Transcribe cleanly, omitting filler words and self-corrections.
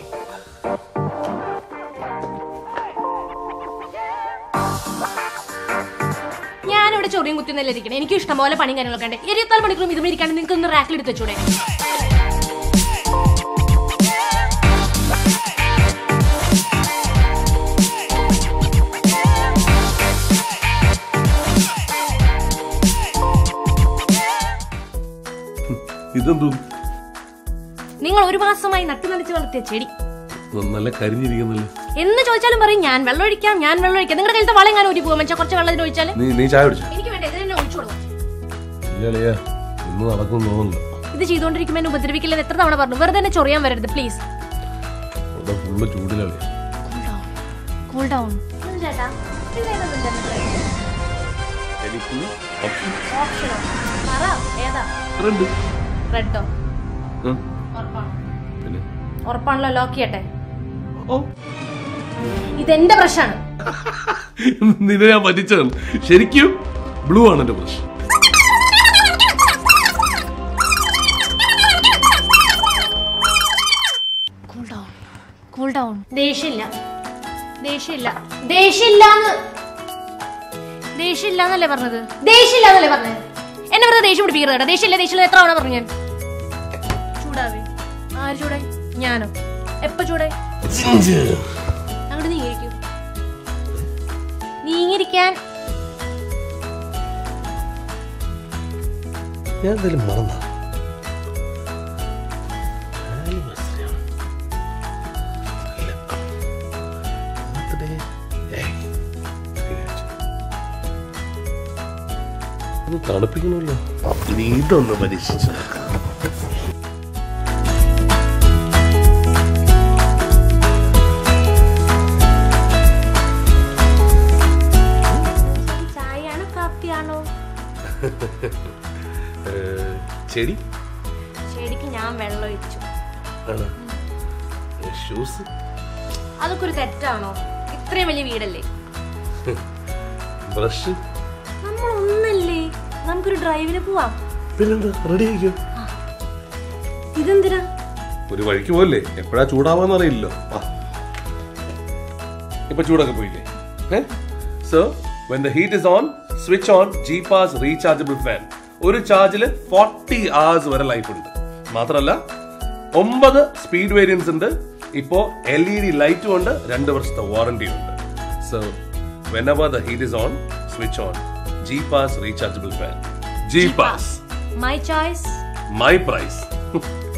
ഞാനിവിടെ ചൊറിയും കുത്തിയൊന്നല്ല ഇരിക്കണേ. എനിക്ക് ഇഷ്ടംപോലെ പണിയും കാര്യങ്ങളൊക്കെ ഉണ്ട്. 24 മണിക്കൂറും ഇതും ഇരിക്കാണ്ട് നിങ്ങൾക്ക് ഒന്ന് റാക്കിലെടുത്ത് വെച്ചൂടെ? നിങ്ങൾ 1 മാസമായി നട്ടു നനച്ച് വളർത്തിയ ചെടി നല്ല കരിഞ്ഞിരിക്കുന്നല്ലോ എന്ന് ചോദിച്ചാലും പറയും ഞാൻ വെള്ളം ഒഴിക്കാം. നിങ്ങളുടെ കയ്യിലത്തെ വളം ഞാൻ ഊരി പോകും. കുറച്ച് വെള്ളം ഒഴിച്ചാൽ നീ ചായ കുടിച്ചോ? എനിക്ക് വേണ്ട, ഇതിനെ ഒഴിച്ചു കൊടുക്കും. ഇത് ചെയ്തോണ്ടിരിക്കുമ്പോൾ എന്നെ ഉപദ്രവിക്കില്ലെന്ന് എത്ര തവണ പറഞ്ഞു. വെറുതെ എന്നെ ചൊറിയാൻ വരരുത് പ്ലീസ്. കൂൾ ഡൗൺ ചേട്ടാ. റെഡോ? ഉറപ്പാണല്ലോ. ലോക്ക് ചെയ്യട്ടെ? ഇതെന്റെ ബ്രഷാണ്. നിന്നെ ഞാൻ പറ്റിച്ചതാണ്. ശരിക്കും ബ്ലൂ ആണ് എന്റെ ബ്രഷ്. Cool down. ദേഷ്യമില്ലാന്നല്ലേ പറഞ്ഞത്? എന്നെ വെറുതെ ദേഷ്യം പിടിപ്പിക്കരുത്. ദേഷ്യമില്ല എത്ര തവണ പറഞ്ഞു ഞാൻ? ചൂടാവേ. ആര് ചൂടായി? ഞാനോ? എപ്പ ചൂടായി? അങ്ങോട്ട് നീങ്ങിരിക്കാൻ. ഞാൻ എന്തായാലും മറന്ന തണുപ്പിക്കണല്ലോ. നീ ഇതൊന്ന് പരീക്ഷിച്ചു. ചായയാണോ കാപ്പിയാണോ? ചെടിക്ക് ഞാൻ വെള്ളം ഒഴിച്ചു. ഷൂസ് അതൊക്കെ ഒരു തെറ്റാണോ? ഇത്രയും വലിയ വീടല്ലേ? ബ്രഷ് നമ്മളൊന്നല്ലേ. നമുക്കൊരു ഡ്രൈവിന് പോവാം. പിന്നെന്താ? റെഡി ആയിക്കോ. ഇതെന്തിനാ? ഒരു വഴിക്ക് പോലേ. എപ്പോഴാ ചൂടാവാന്ന് അറിയില്ലല്ലോ. ഇപ്പൊ ചൂടൊക്കെ പോയില്ലേ? So when the heat is on, switch on G-Pass rechargeable fan. ഒരു ചാർജില് 40 hours വരെ ലൈഫ് ഉണ്ട്. മാത്രമല്ല 9 സ്പീഡ് വേരിയൻസ് ഉണ്ട്. ഇപ്പോ LED ലൈറ്റും ഉണ്ട്. 2 വർഷത്തെ വാറന്റി ഉണ്ട്. So whenever the heat is on, switch on G-Pass rechargeable fan. G-Pass. My choice. My price.